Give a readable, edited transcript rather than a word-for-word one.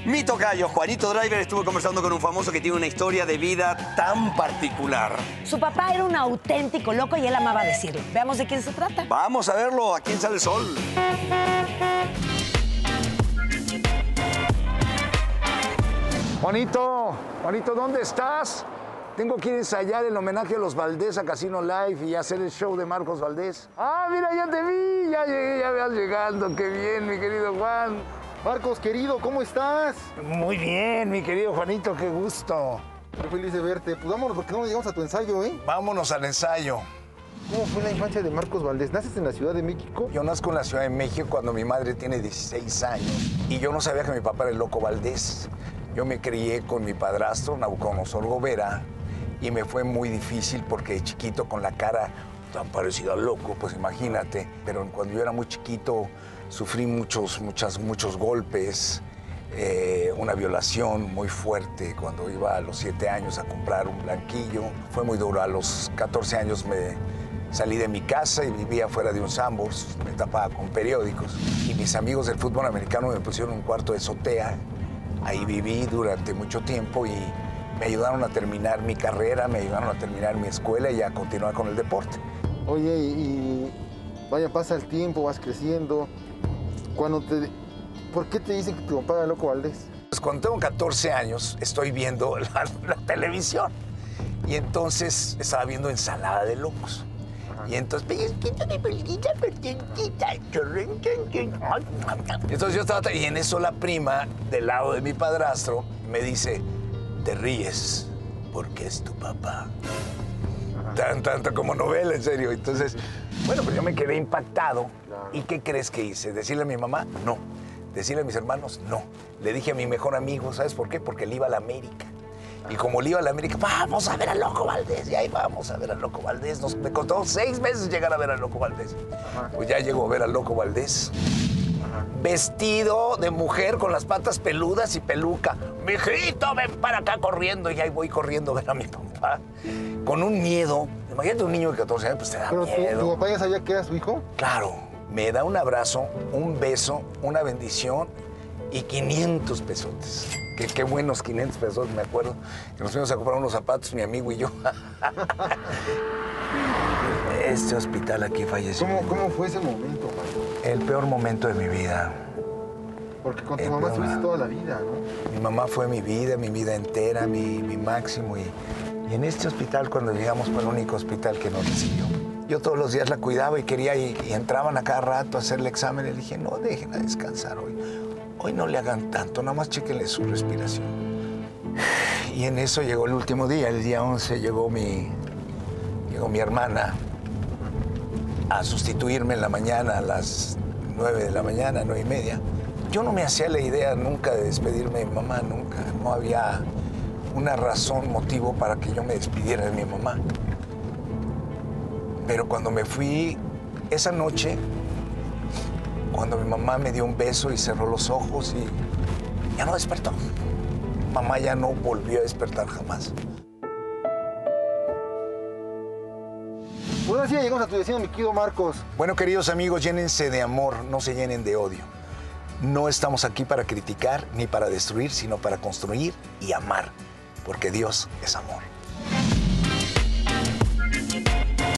Mi tocayo, Juanito Driver, estuvo conversando con un famoso que tiene una historia de vida tan particular. Su papá era un auténtico loco y él amaba decirlo. Veamos de quién se trata. Vamos a verlo, ¿a quién sale el sol? Juanito, ¿dónde estás? Tengo que ir a ensayar el homenaje a los Valdés a Casino Live y hacer el show de Marcos Valdés. Ah, mira, ya te vi, ya llegué, ya vas llegando. Qué bien, mi querido Juan. Marcos, querido, ¿cómo estás? Muy bien, mi querido Juanito, qué gusto. Muy feliz de verte. Pues vámonos, porque no llegamos a tu ensayo, ¿eh? Vámonos al ensayo. ¿Cómo fue la infancia de Marcos Valdés? ¿Naces en la Ciudad de México? Yo nazco en la Ciudad de México cuando mi madre tiene 16 años y yo no sabía que mi papá era el Loco Valdés. Yo me crié con mi padrastro, Nabucodonosor Gobera, y me fue muy difícil porque de chiquito con la cara tan parecida al loco, pues imagínate. Pero cuando yo era muy chiquito sufrí muchos golpes, una violación muy fuerte cuando iba a los 7 años a comprar un blanquillo. Fue muy duro. A los 14 años me salí de mi casa y vivía fuera de un Sanborns, me tapaba con periódicos. Y mis amigos del fútbol americano me pusieron un cuarto de azotea. Ahí viví durante mucho tiempo y me ayudaron a terminar mi carrera, me ayudaron a terminar mi escuela y a continuar con el deporte. Oye, y vaya, pasa el tiempo, vas creciendo. ¿Por qué te dicen que tu papá era Loco Valdés? Pues cuando tengo 14 años estoy viendo la televisión y entonces estaba viendo Ensalada de Locos. Y entonces, yo estaba, y en eso la prima del lado de mi padrastro me dice, te ríes porque es tu papá. Tanto como novela, en serio. Entonces, bueno, pues yo me quedé impactado. ¿Y qué crees que hice? ¿Decirle a mi mamá? No. ¿Decirle a mis hermanos? No. Le dije a mi mejor amigo, ¿sabes por qué? Porque él iba a la América. Y como él iba a la América, vamos a ver al Loco Valdés. Y ahí vamos a ver al Loco Valdés. Me costó 6 meses llegar a ver al Loco Valdés. Pues ya llego a ver al Loco Valdés. Vestido de mujer con las patas peludas y peluca. Mijito, ven para acá corriendo. Y ahí voy corriendo a ver a mi papá. Con un miedo. Imagínate un niño de 14 años, pues te da miedo. ¿Pero tu papá ya sabía que era su hijo? Claro. Me da un abrazo, un beso, una bendición y 500 pesotes. Qué buenos 500 pesos, me acuerdo. Que nos fuimos a comprar unos zapatos, mi amigo y yo. Este hospital aquí falleció. ¿Cómo fue ese momento, Marcos? El peor momento de mi vida. Porque con tu mamá estuviste toda la vida, ¿no? Mi mamá fue mi vida entera, mi máximo. Y en este hospital, cuando llegamos, fue el único hospital que nos recibió. Yo todos los días la cuidaba y quería, y entraban a cada rato a hacerle examen. Le dije, no, déjenla descansar hoy. Hoy no le hagan tanto, nada más chéquenle su respiración. Y en eso llegó el último día, el día 11, llegó mi hermana a sustituirme en la mañana a las 9 de la mañana, 9:30. Yo no me hacía la idea nunca de despedirme de mi mamá, nunca. No había una razón, motivo para que yo me despidiera de mi mamá. Pero cuando me fui esa noche, cuando mi mamá me dio un beso y cerró los ojos y ya no despertó. Mamá ya no volvió a despertar jamás. Pues así llegamos a tu destino, mi querido Marcos. Bueno, queridos amigos, llénense de amor, no se llenen de odio. No estamos aquí para criticar ni para destruir, sino para construir y amar, porque Dios es amor.